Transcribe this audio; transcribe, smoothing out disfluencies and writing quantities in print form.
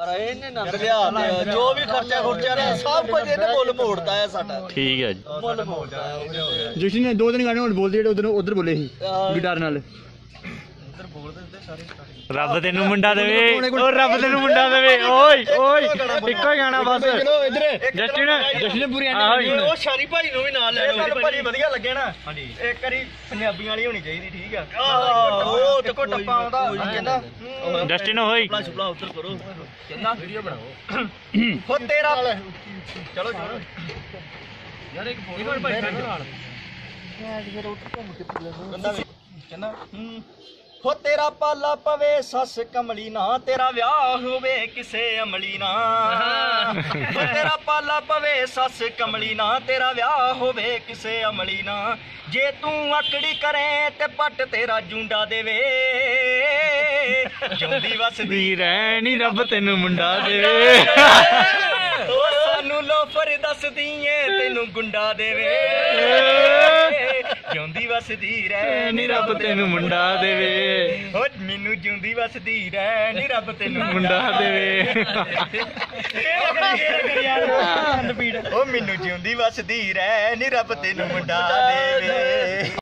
जो भी खर्चा खुर्चा ना सब कुछ इन्हें मुल मोड़ता है साडा। ठीक है जी। मुल मोड़ता है जशन ने 2-3 गाने हुण बोलदे उधर उधर बोले सी गिटार नाल रब तेनू मुंडा देवे ओ रब तेनू मुंडा देवे ओए ओए इक्को ही गाना बस जस्टिन जस्टिन पूरी ਉਹ ਸ਼ਾਰੀ ਭਾਈ ਨੂੰ ਵੀ ਨਾਲ ਲੈ ਲਓ ਭਾਜੀ ਵਧੀਆ ਲੱਗੇ ਨਾ ਹਾਂਜੀ ਇੱਕ ਵਾਰੀ ਪੰਜਾਬੀ ਵਾਲੀ ਹੋਣੀ ਚਾਹੀਦੀ ਠੀਕ ਆ ਉਹ ਤੇ ਕੋ ਟੱਪਾ ਆਉਂਦਾ ਕਹਿੰਦਾ जस्टिन होई ਸੁਪਲਾ ਉੱਤਰ ਕਰੋ ਕਹਿੰਦਾ ਵੀਡੀਓ ਬਣਾਓ ਹੋ ਤੇਰਾ ਚਲੋ ਚਲੋ ਯਾਰ ਇੱਕ ਫੋਟੋ ਭਾਈ ਨਾਲ ਫਿਰ ਉੱਤਰ ਘੁੰਮ ਕੇ ਕਹਿੰਦਾ ਹੋ ਤੇਰਾ ਪਾਲਾ ਪਵੇ ਸੱਸ ਕਮਲੀ ਨਾ ਤੇਰਾ ਵਿਆਹ ਹੋਵੇ ਕਿਸੇ ਅਮਲੀ ਨਾ ਹੋ ਤੇਰਾ ਪਾਲਾ ਪਵੇ ਸੱਸ ਕਮਲੀ ਨਾ ਤੇਰਾ ਵਿਆਹ ਹੋਵੇ ਕਿਸੇ ਅਮਲੀ ਨਾ ਜੇ ਤੂੰ ਆਕੜੀ ਕਰੇ ਤੇ ਪੱਟ ਤੇਰਾ ਜੂੰਡਾ ਦੇਵੇ ਜਿਉਂਦੀ ਵਸਦੀ ਰਹਿਣੀ ਰੱਬ ਤੈਨੂੰ ਮੁੰਡਾ ਦੇਵੇ ਉਹ ਸਾਨੂੰ ਲੋਫਰ ਦੱਸਦੀ ਏ ਤੈਨੂੰ ਗੁੰਡਾ ਦੇਵੇ ਜਿਉਂਦੀ ਵਸਦੀ ਰਹਿ ਨੀ ਰੱਬ ਤੈਨੂੰ ਮੁੰਡਾ ਦੇਵੇ ਓ ਮੈਨੂੰ ਜਿਉਂਦੀ ਵਸਦੀ ਰਹਿ ਨੀ ਰੱਬ ਤੈਨੂੰ ਮੁੰਡਾ ਦੇਵੇ ਓ ਮੈਨੂੰ ਜਿਉਂਦੀ ਵਸਦੀ ਰਹਿ ਨੀ ਰੱਬ ਤੈਨੂੰ ਮੁੰਡਾ ਦੇਵੇ।